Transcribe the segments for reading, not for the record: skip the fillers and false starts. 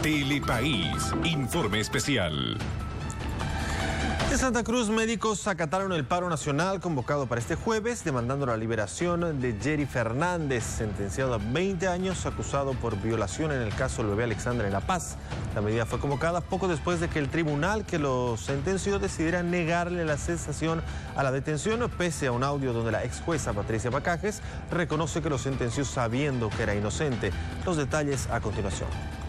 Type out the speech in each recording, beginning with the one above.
Telepaís, informe especial. En Santa Cruz, médicos acataron el paro nacional convocado para este jueves, demandando la liberación de Jerry Fernández, sentenciado a 20 años, acusado por violación en el caso del bebé Alexander en La Paz. La medida fue convocada poco después de que el tribunal que lo sentenció decidiera negarle la cesación a la detención, pese a un audio donde la ex jueza Patricia Pacajes reconoce que lo sentenció sabiendo que era inocente. Los detalles a continuación.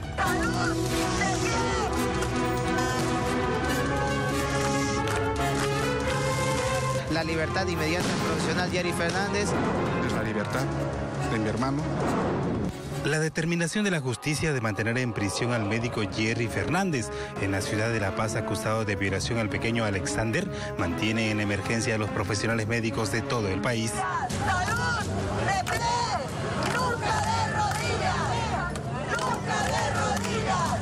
La libertad inmediata del profesional Jerry Fernández. La libertad de mi hermano. La determinación de la justicia de mantener en prisión al médico Jerry Fernández en la ciudad de La Paz, acusado de violación al pequeño Alexander, mantiene en emergencia a los profesionales médicos de todo el país. ¡Salud! ¡De pie! ¡Nunca de rodillas! ¡Nunca de rodillas!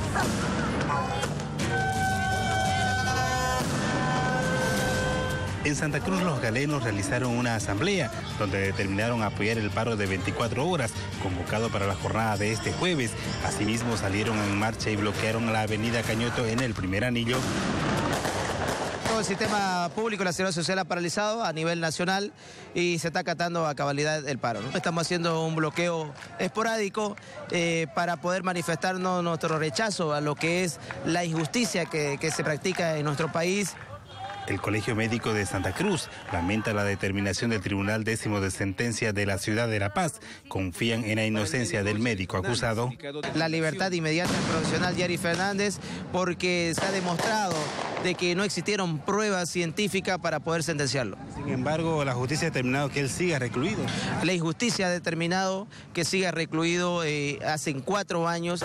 En Santa Cruz, los galenos realizaron una asamblea donde determinaron apoyar el paro de 24 horas convocado para la jornada de este jueves. Asimismo, salieron en marcha y bloquearon la avenida Cañoto en el primer anillo. Todo el sistema público, la seguridad social ha paralizado a nivel nacional y se está acatando a cabalidad el paro, ¿no? Estamos haciendo un bloqueo esporádico para poder manifestarnos nuestro rechazo a lo que es la injusticia que se practica en nuestro país. El Colegio Médico de Santa Cruz lamenta la determinación del Tribunal 10º de Sentencia de la ciudad de La Paz. Confían en la inocencia del médico acusado. La libertad inmediata del profesional Jerry Fernández, porque se ha demostrado de que no existieron pruebas científicas para poder sentenciarlo. Sin embargo, la justicia ha determinado que él siga recluido. La injusticia ha determinado que siga recluido hace 4 años.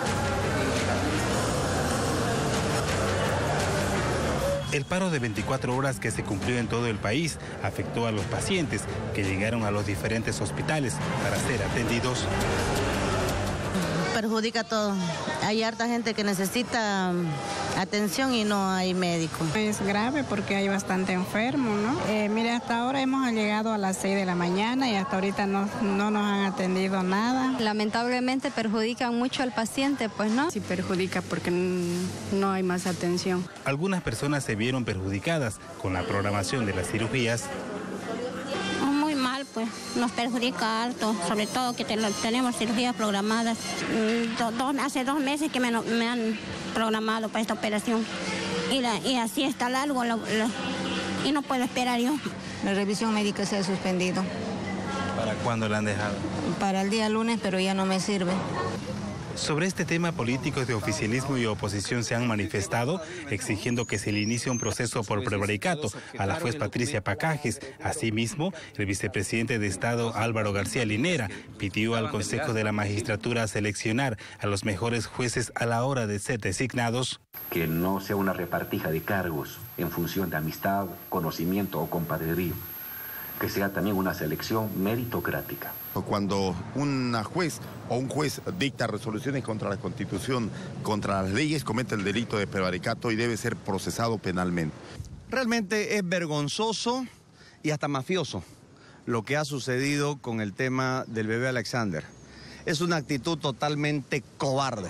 El paro de 24 horas que se cumplió en todo el país afectó a los pacientes que llegaron a los diferentes hospitales para ser atendidos. Perjudica todo. Hay harta gente que necesita atención y no hay médico. Es grave porque hay bastante enfermo, ¿no? Mire, hasta ahora hemos llegado a las 6 de la mañana y hasta ahorita no nos han atendido nada. Lamentablemente perjudican mucho al paciente, pues, ¿no? Sí, perjudica porque no hay más atención. Algunas personas se vieron perjudicadas con la programación de las cirugías. Muy mal, pues, nos perjudica harto, sobre todo que tenemos cirugías programadas. Hace 2 meses que me han programado para esta operación y así está largo y no puedo esperar yo. La revisión médica se ha suspendido. ¿Para cuándo la han dejado? Para el día lunes, pero ya no me sirve. Sobre este tema, políticos de oficialismo y oposición se han manifestado exigiendo que se le inicie un proceso por prevaricato a la juez Patricia Pacajes. Asimismo, el vicepresidente de Estado Álvaro García Linera pidió al Consejo de la Magistratura seleccionar a los mejores jueces a la hora de ser designados. Que no sea una repartija de cargos en función de amistad, conocimiento o compadrería. Que sea también una selección meritocrática. Cuando una juez o un juez dicta resoluciones contra la Constitución, contra las leyes, comete el delito de prevaricato y debe ser procesado penalmente. Realmente es vergonzoso y hasta mafioso lo que ha sucedido con el tema del bebé Alexander. Es una actitud totalmente cobarde.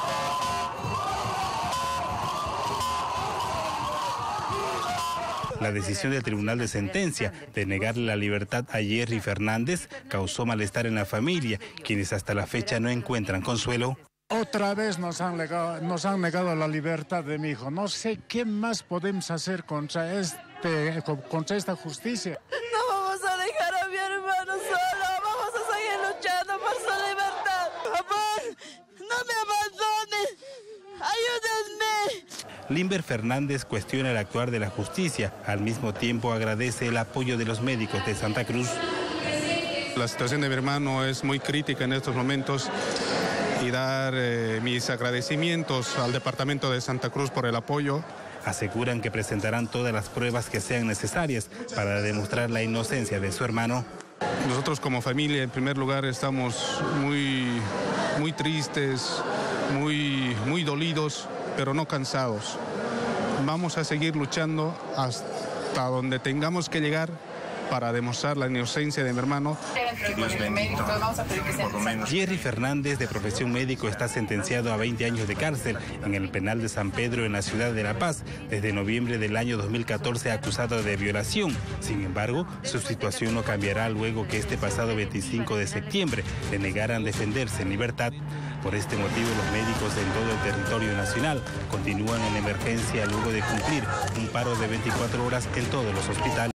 La decisión del Tribunal de Sentencia de negarle la libertad a Jerry Fernández causó malestar en la familia, quienes hasta la fecha no encuentran consuelo. Otra vez nos han negado la libertad de mi hijo. No sé qué más podemos hacer contra esta justicia. No vamos a dejar a mi hermano solo. Vamos a seguir luchando por su libertad. Amor, no me abandones. Ayúdenme. Limber Fernández cuestiona el actuar de la justicia. Al mismo tiempo agradece el apoyo de los médicos de Santa Cruz. La situación de mi hermano es muy crítica en estos momentos y dar mis agradecimientos al departamento de Santa Cruz por el apoyo. Aseguran que presentarán todas las pruebas que sean necesarias para demostrar la inocencia de su hermano. Nosotros como familia, en primer lugar, estamos muy tristes, muy dolidos, pero no cansados. Vamos a seguir luchando hasta donde tengamos que llegar para demostrar la inocencia de mi hermano. Jerry Fernández, de profesión médico, está sentenciado a 20 años de cárcel en el penal de San Pedro en la ciudad de La Paz desde noviembre del año 2014, acusado de violación. Sin embargo, su situación no cambiará luego que este pasado 25 de septiembre le negaran defenderse en libertad. Por este motivo, los médicos en todo el territorio nacional continúan en emergencia luego de cumplir un paro de 24 horas en todos los hospitales.